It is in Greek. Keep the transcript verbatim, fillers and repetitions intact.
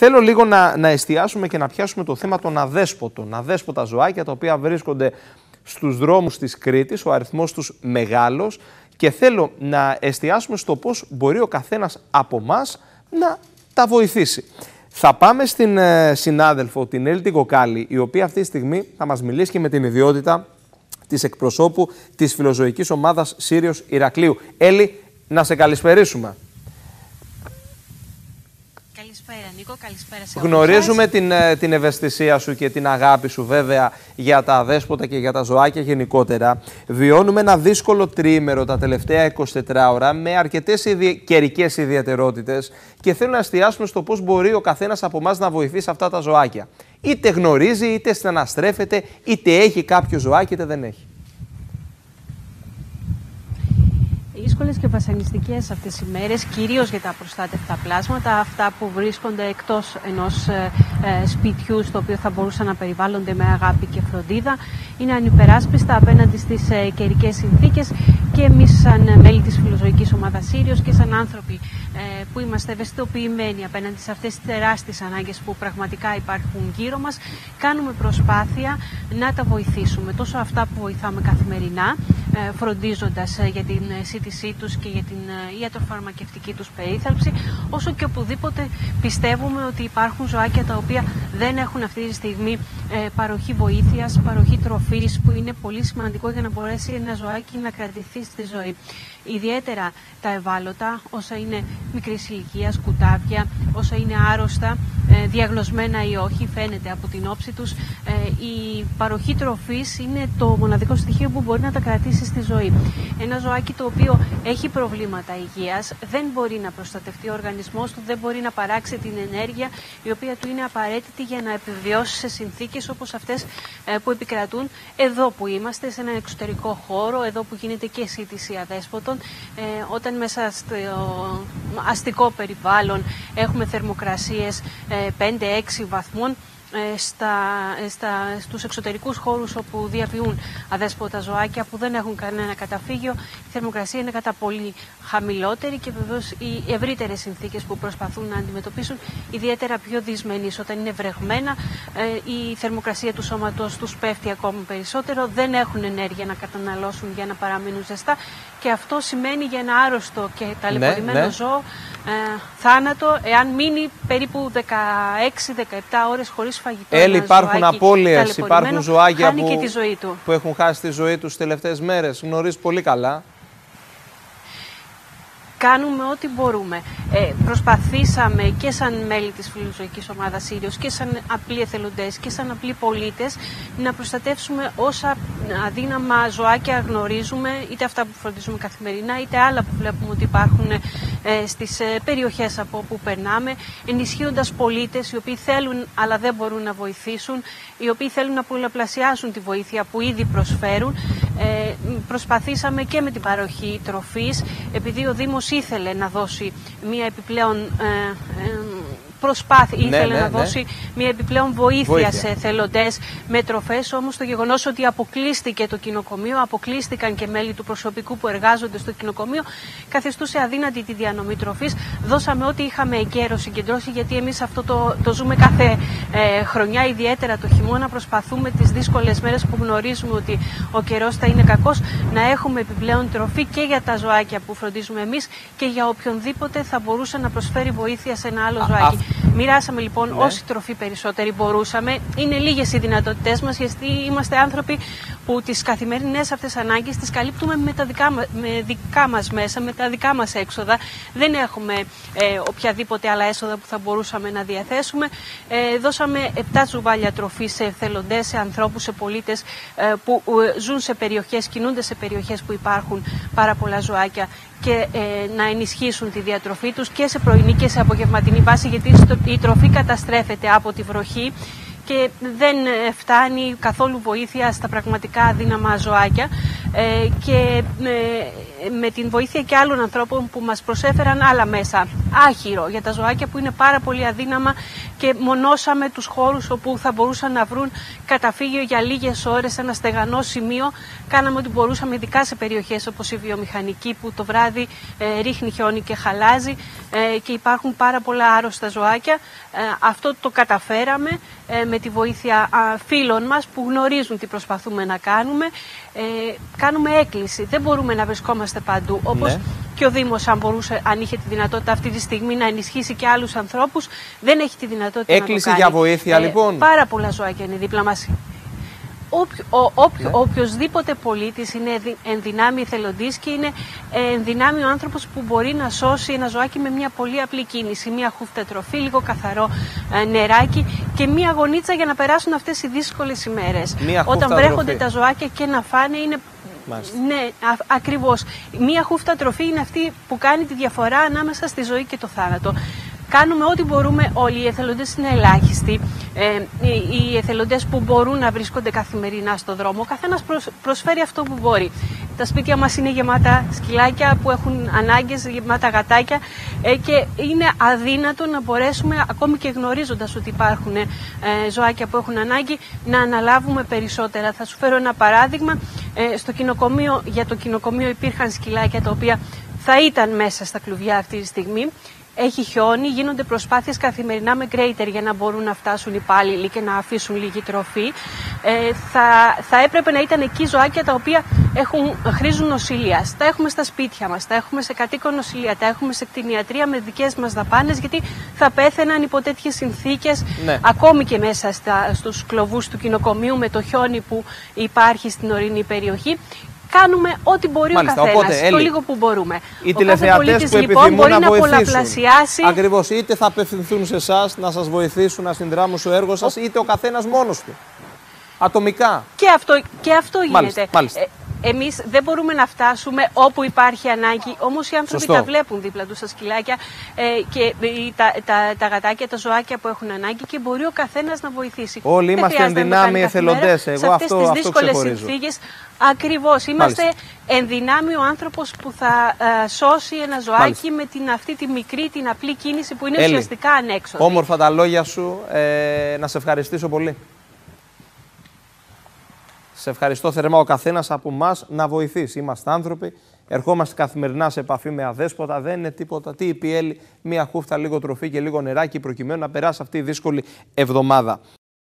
θέλω λίγο να, να εστιάσουμε και να πιάσουμε το θέμα των αδέσποτων. Αδέσποτα ζωάκια τα οποία βρίσκονται στους δρόμους της Κρήτης, ο αριθμός τους μεγάλος, και θέλω να εστιάσουμε στο πώς μπορεί ο καθένας από εμάς να τα βοηθήσει. Θα πάμε στην ε, συνάδελφο, την Έλλη την Κοκάλη, η οποία αυτή τη στιγμή θα μας μιλήσει και με την ιδιότητα της εκπροσώπου της φιλοζωικής ομάδας Σύριος Ηρακλείου. Έλλη, να σε καλησπερίσουμε. Καλησπέρα Νίκο, καλησπέρα σε όλους. Γνωρίζουμε την, την ευαισθησία σου και την αγάπη σου βέβαια για τα αδέσποτα και για τα ζωάκια γενικότερα. Βιώνουμε ένα δύσκολο τριήμερο τα τελευταία εικοσιτέσσερις ώρα με αρκετές ιδι... καιρικές ιδιαιτερότητες και θέλω να εστιάσουμε στο πώς μπορεί ο καθένας από εμάς να βοηθήσει αυτά τα ζωάκια. Είτε γνωρίζει, είτε στεναστρέφεται, είτε έχει κάποιο ζωάκι, είτε δεν έχει. Δύσκολες και βασανιστικές αυτές οι μέρες, κυρίως για τα απροστάτευτα πλάσματα, αυτά που βρίσκονται εκτός ενός ε, ε, σπιτιού στο οποίο θα μπορούσαν να περιβάλλονται με αγάπη και φροντίδα. Είναι ανυπεράσπιστα απέναντι στις ε, καιρικές συνθήκες και εμείς σαν μέλη της φιλοζωικής ομάδας Σύριος και σαν άνθρωποι ε, που είμαστε ευαισθητοποιημένοι απέναντι σε αυτές τις τεράστιες ανάγκες που πραγματικά υπάρχουν γύρω μας, κάνουμε προσπάθεια να τα βοηθήσουμε. Τόσο αυτά που βοηθάμε καθημερινά, ε, φροντίζοντας ε, για την σύντησή τους και για την ε, ιατροφαρμακευτική τους περίθαλψη, όσο και οπουδήποτε πιστεύουμε ότι υπάρχουν ζωάκια τα οποία δεν έχουν αυτή τη στιγμή ε, παροχή βοήθειας, παροχή τροφής, που είναι πολύ σημαντικό για να μπορέσει ένα ζωάκι να κρατηθεί στη ζωή. Ιδιαίτερα τα ευάλωτα, όσα είναι μικρής ηλικίας, κουτάβια, όσα είναι άρρωστα, ε, διαγνωσμένα ή όχι, φαίνεται από την όψη τους. Ε, η παροχή τροφής είναι το μοναδικό στοιχείο που μπορεί να τα κρατήσει στη ζωή. Ένα ζωάκι το οποίο έχει προβλήματα υγείας, δεν μπορεί να προστατευτεί ο οργανισμός του, δεν μπορεί να παράξει την ενέργεια η οποία του είναι απαραίτητη για να επιβιώσει σε συνθήκες όπως αυτές ε, που επικρατούν εδώ που είμαστε, σε έναν εξωτερικό χώρο, εδώ που γίνεται και σύντηση αδέσποτων. Ε, όταν μέσα στο αστικό περιβάλλον έχουμε θερμοκρασίες ε, πέντε έξι βαθμών, ε, στα, στα, στους εξωτερικούς χώρους όπου διαβιούν αδέσποτα ζωάκια που δεν έχουν κανένα καταφύγιο, η θερμοκρασία είναι κατά πολύ χαμηλότερη και βεβαίως οι ευρύτερες συνθήκες που προσπαθούν να αντιμετωπίσουν, ιδιαίτερα πιο δυσμενείς. Όταν είναι βρεγμένα, ε, η θερμοκρασία του σώματος τους πέφτει ακόμη περισσότερο, δεν έχουν ενέργεια να καταναλώσουν για να παραμείνουν ζεστά και αυτό σημαίνει για ένα άρρωστο και ταλαιπωρημένο ναι, ναι. ζώο ε, θάνατο, εάν μείνει περίπου δεκαέξι δεκαεπτά ώρες χωρίς φαγητό. Έλλη, υπάρχουν απώλειες, υπάρχουν ζωάκια που, τη ζωή του. που έχουν χάσει τη ζωή τους τις τελευταίες μέρες. Γνωρίζεις πολύ καλά. Κάνουμε ό,τι μπορούμε. Ε, προσπαθήσαμε και σαν μέλη της φιλοζωικής ομάδας Σύριος και σαν απλοί εθελοντές και σαν απλοί πολίτες να προστατεύσουμε όσα αδύναμα ζωάκια γνωρίζουμε, είτε αυτά που φροντίζουμε καθημερινά, είτε άλλα που βλέπουμε ότι υπάρχουν ε, στις ε, περιοχές από όπου περνάμε, ενισχύοντας πολίτες οι οποίοι θέλουν αλλά δεν μπορούν να βοηθήσουν, οι οποίοι θέλουν να πολλαπλασιάσουν τη βοήθεια που ήδη προσφέρουν. Ε, προσπαθήσαμε και με την παροχή τροφής, επειδή ο Δήμος ήθελε να δώσει μία επιπλέον ε, ε, προσπάθεια, ναι, ήθελε ναι, να ναι. δώσει μία επιπλέον βοήθεια, βοήθεια σε εθελοντές με τροφές, όμως το γεγονός ότι αποκλείστηκε το κοινοκομείο, αποκλείστηκαν και μέλη του προσωπικού που εργάζονται στο κοινοκομείο, καθιστούσε αδύνατη τη διανομή τροφής. Δώσαμε ό,τι είχαμε εγκαίρως συγκεντρώσει, γιατί εμείς αυτό το, το ζούμε κάθε ε, χρονιά, ιδιαίτερα το χειμώνα. Προσπαθούμε τις δύσκολες μέρες που γνωρίζουμε ότι ο καιρός θα είναι κακός, να έχουμε επιπλέον τροφή και για τα ζωάκια που φροντίζουμε εμείς και για οποιονδήποτε θα μπορούσε να προσφέρει βοήθεια σε ένα άλλο α, ζωάκι. Α, Μοιράσαμε λοιπόν ναι. όση τροφή περισσότερη μπορούσαμε. Είναι λίγες οι δυνατότητές μας, γιατί είμαστε άνθρωποι που τις καθημερινές αυτές ανάγκες τις καλύπτουμε με τα δικά, με δικά μας μέσα, με τα δικά μας έξοδα. Δεν έχουμε ε, οποιαδήποτε άλλα έσοδα που θα μπορούσαμε να διαθέσουμε. Ε, δώσαμε επτά τζουβάλια τροφή σε εθελοντές, σε ανθρώπους, σε πολίτες ε, που ε, ζουν σε περιοχές, κινούνται σε περιοχές που υπάρχουν πάρα πολλά ζωάκια, και ε, να ενισχύσουν τη διατροφή τους και σε πρωινή και σε απογευματινή βάση, γιατί η τροφή καταστρέφεται από τη βροχή και δεν φτάνει καθόλου βοήθεια στα πραγματικά αδύναμα ζωάκια. Ε, και ε, με την βοήθεια και άλλων ανθρώπων που μας προσέφεραν άλλα μέσα. Άχυρο για τα ζωάκια που είναι πάρα πολύ αδύναμα και μονώσαμε τους χώρους όπου θα μπορούσαν να βρουν καταφύγιο για λίγες ώρες, ένα στεγανό σημείο. Κάναμε ό,τι μπορούσαμε, ειδικά σε περιοχές όπως η βιομηχανική που το βράδυ ε, ρίχνει χιόνι και χαλάζει ε, και υπάρχουν πάρα πολλά άρρωστα ζωάκια. Ε, αυτό το καταφέραμε ε, με τη βοήθεια α, φίλων μας που γνωρίζουν τι προσπαθούμε να κάνουμε. Ε, κάνουμε έκκληση. Δεν μπορούμε να βρισκόμαστε παντού. Όπως ναι. και ο Δήμος, αν μπορούσε, αν είχε τη δυνατότητα αυτή τη στιγμή να ενισχύσει και άλλους ανθρώπους, δεν έχει τη δυνατότητα έκκληση να το κάνει. για βοήθεια, ε, λοιπόν. Πάρα πολλά ζωάκια είναι δίπλα μας. Όποιο, ο, όποιο, ναι. Οποιοσδήποτε πολίτης είναι ενδυνάμει εθελοντής και είναι ενδυνάμει ο άνθρωπος που μπορεί να σώσει ένα ζωάκι με μια πολύ απλή κίνηση. Μια χούφτα τροφή, λίγο καθαρό ε, νεράκι και μια γονίτσα για να περάσουν αυτές οι δύσκολες ημέρες. Όταν βρέχονται τροφή. Τα ζωάκια και να φάνε είναι... Μάλιστα. Ναι, α, ακριβώς. Μία χούφτα τροφή είναι αυτή που κάνει τη διαφορά ανάμεσα στη ζωή και το θάνατο. Κάνουμε ό,τι μπορούμε όλοι. Οι εθελοντές είναι ελάχιστοι. Ε, οι, οι εθελοντές που μπορούν να βρίσκονται καθημερινά στο δρόμο. Ο καθένας προσ, προσφέρει αυτό που μπορεί. Τα σπίτια μας είναι γεμάτα σκυλάκια που έχουν ανάγκες, γεμάτα γατάκια ε, και είναι αδύνατο να μπορέσουμε, ακόμη και γνωρίζοντας ότι υπάρχουν ε, ζωάκια που έχουν ανάγκη, να αναλάβουμε περισσότερα. Θα σου φέρω ένα παράδειγμα. Ε, στο κοινοκομείο, για το κοινοκομείο υπήρχαν σκυλάκια τα οποία θα ήταν μέσα στα κλουβιά αυτή τη στιγμή. Έχει χιόνι, γίνονται προσπάθειες καθημερινά με γκρέιτερ για να μπορούν να φτάσουν οι υπάλληλοι και να αφήσουν λίγη τροφή. Ε, θα, θα έπρεπε να ήταν εκεί ζωάκια τα οποία έχουν, χρήζουν νοσηλείας. Τα έχουμε στα σπίτια μας, τα έχουμε σε κατοίκον νοσηλεία, τα έχουμε σε κτηνιατρία με δικές μας δαπάνες, γιατί θα πέθαιναν υπό τέτοιες συνθήκες, ναι. ακόμη και μέσα στα, στους κλωβούς του κοινοκομείου με το χιόνι που υπάρχει στην ορεινή περιοχή. Κάνουμε ό,τι μπορεί Μάλιστα, ο καθένας, οπότε, το λίγο που μπορούμε. Οι τηλεθεατές που λοιπόν, επιθυμούν να, να βοηθήσουν, ακριβώς, είτε θα απευθυνθούν σε εσάς να σας βοηθήσουν να συνδράμουν στο έργο σας, ο... είτε ο καθένας μόνος του, ατομικά. Και αυτό, και αυτό γίνεται. Μάλιστα, μάλιστα. Ε, εμείς δεν μπορούμε να φτάσουμε όπου υπάρχει ανάγκη, όμως οι άνθρωποι Σωστό. Τα βλέπουν δίπλα τους τα σκυλάκια ε, και τα, τα, τα γατάκια, τα ζωάκια που έχουν ανάγκη και μπορεί ο καθένας να βοηθήσει. Όλοι είμαστε ενδυνάμει εθελοντές. Εγώ σε αυτές αυτό, τις αυτό δύσκολες ξεχωρίζω. συνθήκες, ακριβώς. Είμαστε ενδυνάμει ο άνθρωπος που θα uh, σώσει ένα ζωάκι Μάλιστα. με την, αυτή τη μικρή, την απλή κίνηση που είναι Έλλη. ουσιαστικά ανέξοδη. Όμορφα τα λόγια σου. Ε, να σε ευχαριστήσω πολύ. Σε ευχαριστώ θερμά, ο καθένας από εμάς να βοηθήσει. Είμαστε άνθρωποι, ερχόμαστε καθημερινά σε επαφή με αδέσποτα, δεν είναι τίποτα. Τι είπε η Έλλη, μία χούφτα, λίγο τροφή και λίγο νεράκι προκειμένου να περάσει αυτή η δύσκολη εβδομάδα.